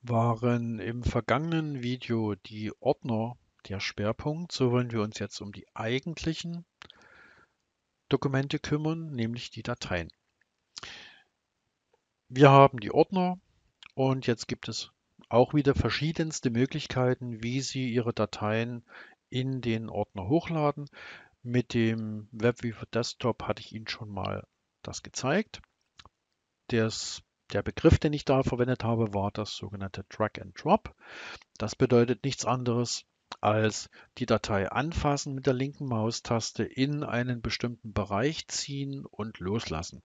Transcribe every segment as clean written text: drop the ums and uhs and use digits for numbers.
Waren im vergangenen Video die Ordner der Schwerpunkt. So wollen wir uns jetzt um die eigentlichen Dokumente kümmern, nämlich die Dateien. Wir haben die Ordner und jetzt gibt es auch wieder verschiedenste Möglichkeiten, wie Sie Ihre Dateien in den Ordner hochladen. Mit dem WebView Desktop hatte ich Ihnen schon mal das gezeigt. Das, der Begriff, den ich da verwendet habe, war das sogenannte Drag and Drop. Das bedeutet nichts anderes als die Datei anfassen mit der linken Maustaste, in einen bestimmten Bereich ziehen und loslassen.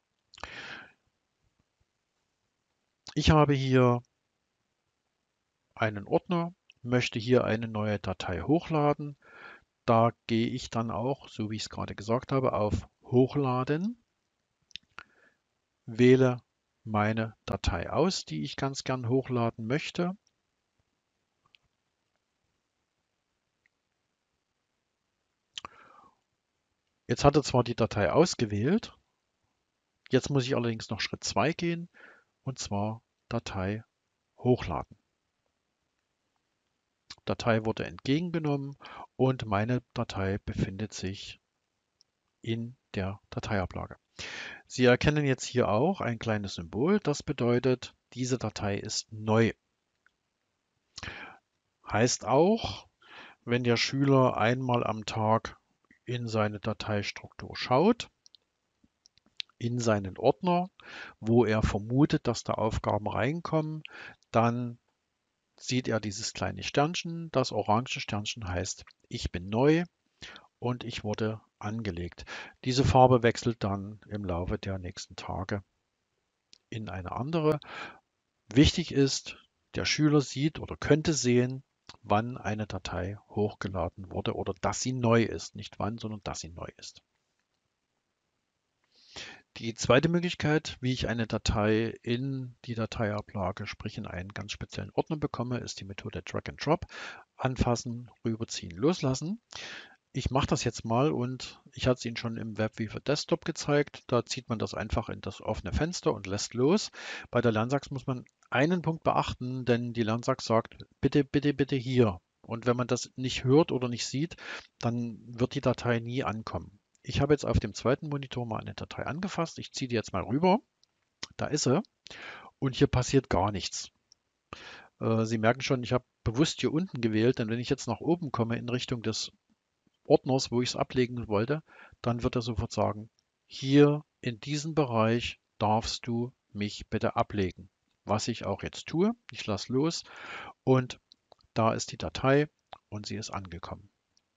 Ich habe hier einen Ordner, möchte hier eine neue Datei hochladen. Da gehe ich dann auch, so wie ich es gerade gesagt habe, auf Hochladen, wähle meine Datei aus, die ich ganz gern hochladen möchte. Jetzt hat er zwar die Datei ausgewählt, jetzt muss ich allerdings noch Schritt 2 gehen, und zwar Datei hochladen. Datei wurde entgegengenommen und meine Datei befindet sich in der Dateiablage. Sie erkennen jetzt hier auch ein kleines Symbol, das bedeutet, diese Datei ist neu. Heißt auch, wenn der Schüler einmal am Tag in seine Dateistruktur schaut, in seinen Ordner, wo er vermutet, dass da Aufgaben reinkommen, dann sieht er dieses kleine Sternchen. Das orange Sternchen heißt, ich bin neu und ich wurde angelegt. Diese Farbe wechselt dann im Laufe der nächsten Tage in eine andere. Wichtig ist, der Schüler sieht oder könnte sehen, wann eine Datei hochgeladen wurde oder dass sie neu ist. Nicht wann, sondern dass sie neu ist. Die zweite Möglichkeit, wie ich eine Datei in die Dateiablage, sprich in einen ganz speziellen Ordner bekomme, ist die Methode Drag and Drop. Anfassen, rüberziehen, loslassen. Ich mache das jetzt mal und ich hatte es Ihnen schon im WebView für Desktop gezeigt. Da zieht man das einfach in das offene Fenster und lässt los. Bei der Lernsachs muss man einen Punkt beachten, denn die Lernsachs sagt, bitte, bitte, bitte hier. Und wenn man das nicht hört oder nicht sieht, dann wird die Datei nie ankommen. Ich habe jetzt auf dem zweiten Monitor mal eine Datei angefasst. Ich ziehe die jetzt mal rüber. Da ist sie. Und hier passiert gar nichts. Sie merken schon, ich habe bewusst hier unten gewählt, denn wenn ich jetzt nach oben komme in Richtung des Ordners, wo ich es ablegen wollte, dann wird er sofort sagen, hier in diesem Bereich darfst du mich bitte ablegen. Was ich auch jetzt tue, ich lasse los und da ist die Datei und sie ist angekommen.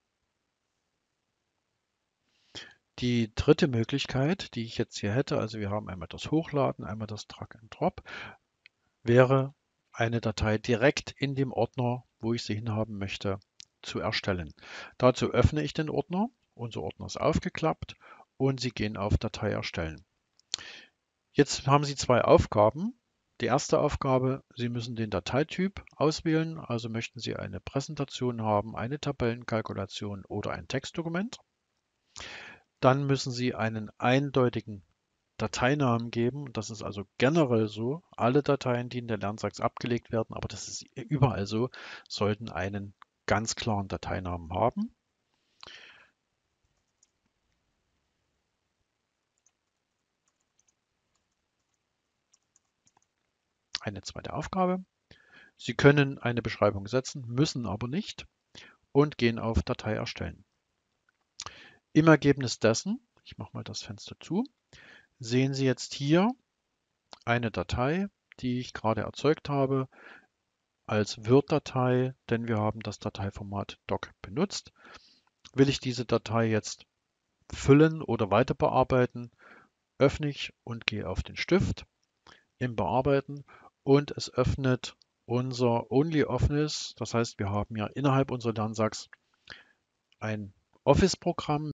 Die dritte Möglichkeit, die ich jetzt hier hätte, also wir haben einmal das Hochladen, einmal das Drag and Drop, wäre eine Datei direkt in dem Ordner, wo ich sie hinhaben möchte, zu erstellen. Dazu öffne ich den Ordner. Unser Ordner ist aufgeklappt und Sie gehen auf Datei erstellen. Jetzt haben Sie zwei Aufgaben. Die erste Aufgabe, Sie müssen den Dateityp auswählen. Also möchten Sie eine Präsentation haben, eine Tabellenkalkulation oder ein Textdokument. Dann müssen Sie einen eindeutigen Dateinamen geben. Das ist also generell so. Alle Dateien, die in der Lernsachs abgelegt werden, aber das ist überall so, sollten einen ganz klaren Dateinamen haben. Eine zweite Aufgabe. Sie können eine Beschreibung setzen, müssen aber nicht und gehen auf Datei erstellen. Im Ergebnis dessen, ich mache mal das Fenster zu, sehen Sie jetzt hier eine Datei, die ich gerade erzeugt habe, als Word-Datei, denn wir haben das Dateiformat Doc benutzt. Will ich diese Datei jetzt füllen oder weiter bearbeiten, öffne ich und gehe auf den Stift im Bearbeiten und es öffnet unser OnlyOffice. Das heißt, wir haben ja innerhalb unserer Lernsachs ein Office-Programm